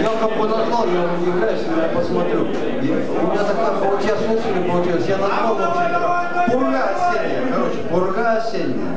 Я как бы назвал, я удивляюсь, но я посмотрю. И у меня такая получилась мысль получилась. Я назвал вообще пурга осенняя. Короче, пурга осенняя.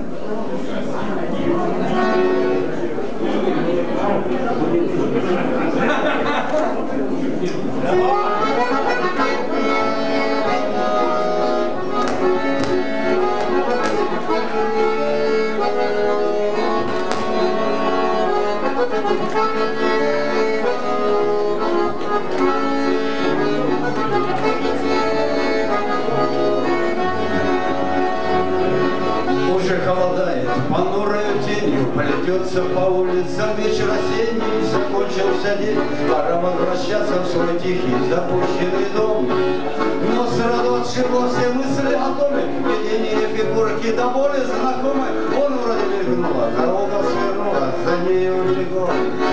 Уже холодает, понурою тенью плетется по улицам вечер осенний. Закончился день, пора возвращаться в свой тихий запущенный дом. Но сразу отшибло все мысли о доме, видение фигурки до боли знакомой. Он вроде мелькнула, дорога свернула, за нею бегом.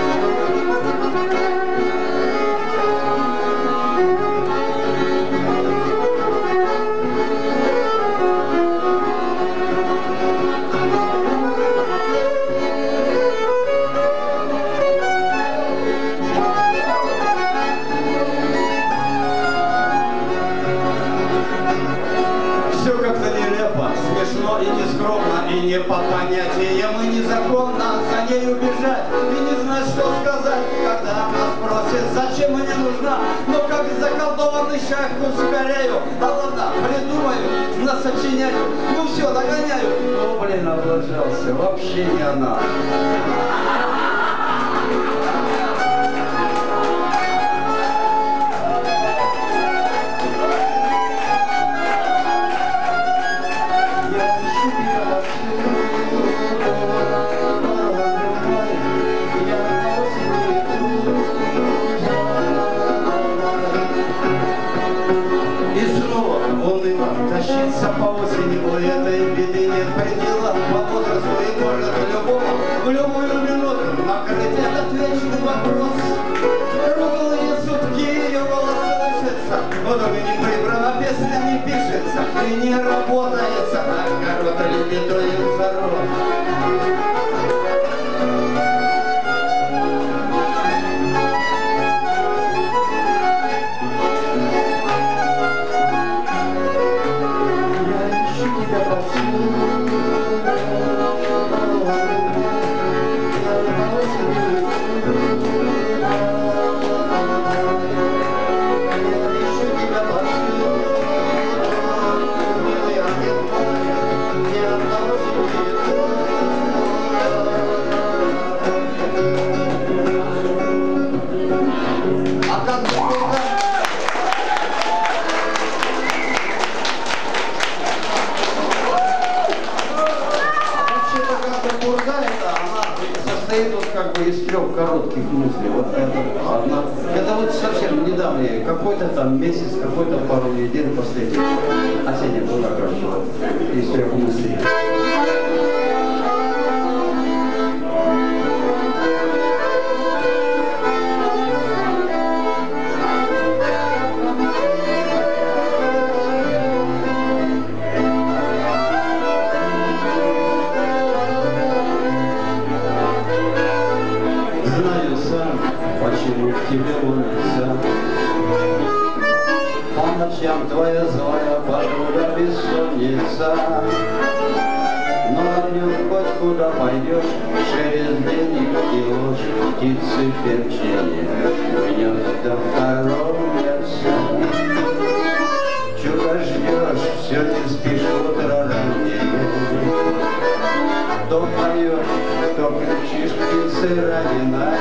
И нескромно, и не по понятиям, и незаконно за ней убежать, и не знать, что сказать, когда она спросит, зачем мне нужна, но как заколдованный шахту скорею, да ладно, придумаю, насочиняю, ну все, догоняю, ну блин, облажался, вообще не она. Тащиться по осени, у этой беды нет предела. По возрасту и может в любую минуту накрыть этот вечный вопрос. Круглые сутки ее голос слышится, в доме не прибрана, песня не пишется и не работается, огород любит у зарод. Как бы из трех коротких мыслей. Вот это одна. Это вот совсем недавнее, какой-то там месяц, какой-то пару недель последний. Осенняя была хорошо. Из трех мыслей. Тебе улица, по ночам твоя злая подруга бессонница, но днем хоть куда пойдешь, через день и ложь, птицы перчение, гнезда хоронятся. Чего ждешь, все не спишь, утро раннее, то поешь, то кричишь, птицы раненая.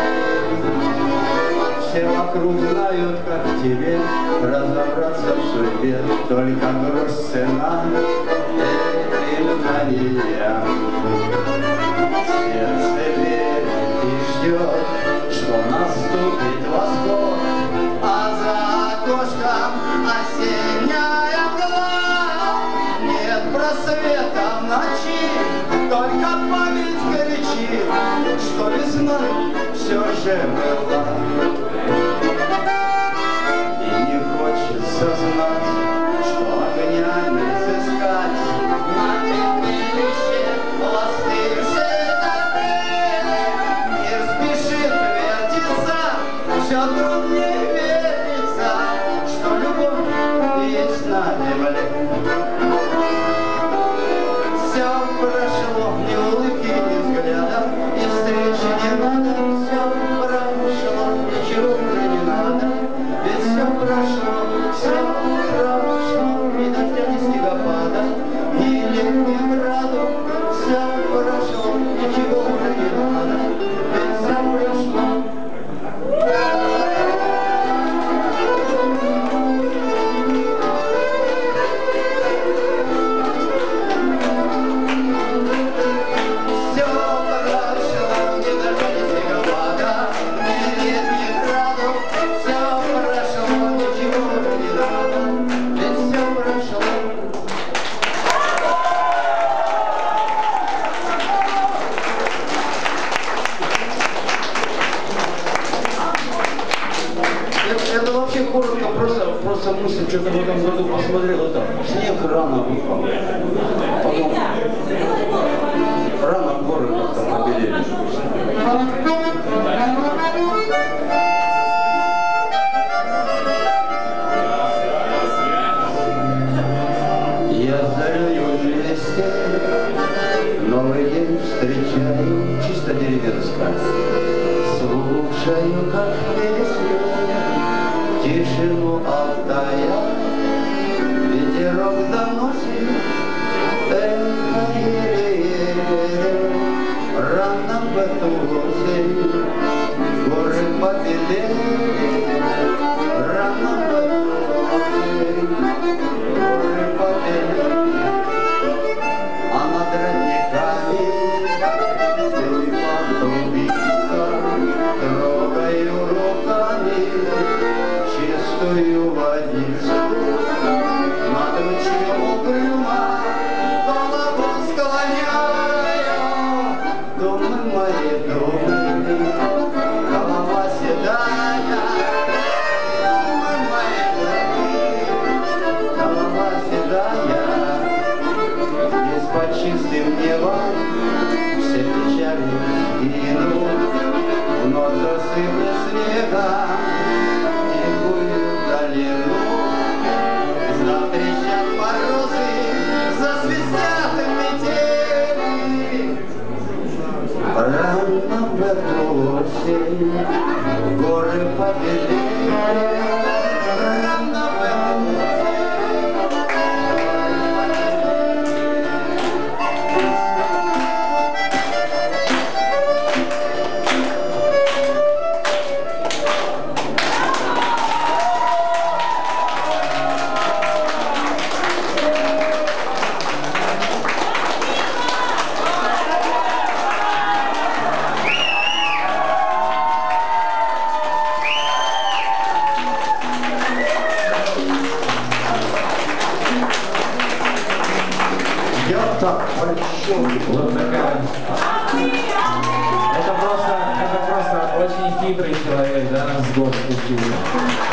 Все вокруг знают, как тебе разобраться в судьбе, только грусть цена и внимания. Сердце верит и ждет, что наступит восход, а за окошком осенняя мгла. Нет просвета в ночи, только память кричит, что весна все же была. И не хочется знать, что огня не сыскать на пепелище пластырь. Не спешит вертеться все труднее верится, что любовь есть на земле. Все прошло, ни улыбки, ни взгляда, и встречи не надо. Все прошло, ничего уже не надо, ведь все прошло, и дождя, и снегопада, и летний граду. Все прошло, ничего уже не надо, ведь все прошло. Это вообще коротко, просто мысль, что-то в этом году посмотрел, это снег рано выпал, потом рано горы как-то побелели. Я зарю вместе, новый день встречаю, чисто деревенская, слушаю, как песню. Тишину Алтая, ветерок доносит, эхо еле-еле. Рано в эту осень горы побелели, рано в эту осень горы побелели. А над родниками тюльпан трубится, трогаю руками чистую водицу, над ручьем угрюмо голову склоняю. Думы мои, думы, голова седая, думы мои, думы, голова седая. Здесь под чистым небом все печали скину, вновь засыплет снега долину. Затрещат морозы, засвистят метели. Рано в эту осень горы побелели, рано в эту осень. Так, вот такая. Это просто очень хитрый человек, да, нас в год спустился.